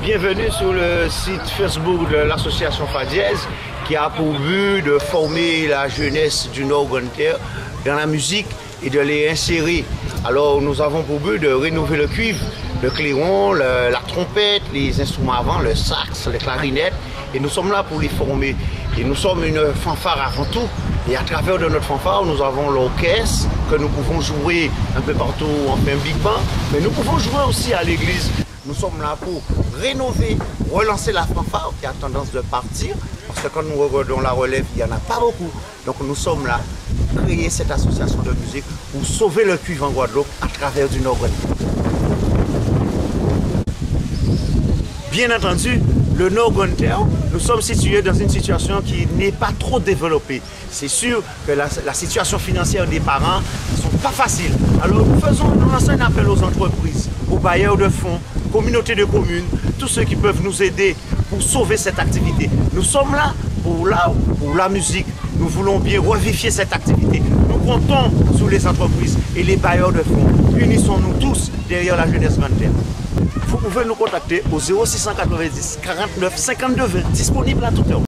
Bienvenue sur le site Facebook de l'association Fadiez qui a pour but de former la jeunesse du Nord-Grande-Terre dans la musique et de les insérer. Alors nous avons pour but de rénover le cuivre, le clairon, la trompette, les instruments avant, le sax, les clarinettes, et nous sommes là pour les former. Et nous sommes une fanfare avant tout, et à travers de notre fanfare, nous avons l'orchestre que nous pouvons jouer un peu partout, on fait un big band, mais nous pouvons jouer aussi à l'église. Nous sommes là pour rénover, relancer la fanfare qui a tendance de partir, parce que quand nous regardons la relève, il n'y en a pas beaucoup. Donc nous sommes là pour créer cette association de musique pour sauver le cuivre en Guadeloupe à travers du Nord-Grande-Terre. Bien entendu, le Nord-Grande-Terre, nous sommes situés dans une situation qui n'est pas trop développée. C'est sûr que la situation financière des parents ne sont pas faciles. Alors nous lançons un appel aux entreprises, aux bailleurs de fonds, communautés de communes, tous ceux qui peuvent nous aider pour sauver cette activité. Nous sommes là pour la musique. Nous voulons bien revivifier cette activité. Nous comptons sur les entreprises et les bailleurs de fonds. Unissons-nous tous derrière la jeunesse Grande-Terre. Vous pouvez nous contacter au 0690 49 52 20, disponible à toute heure.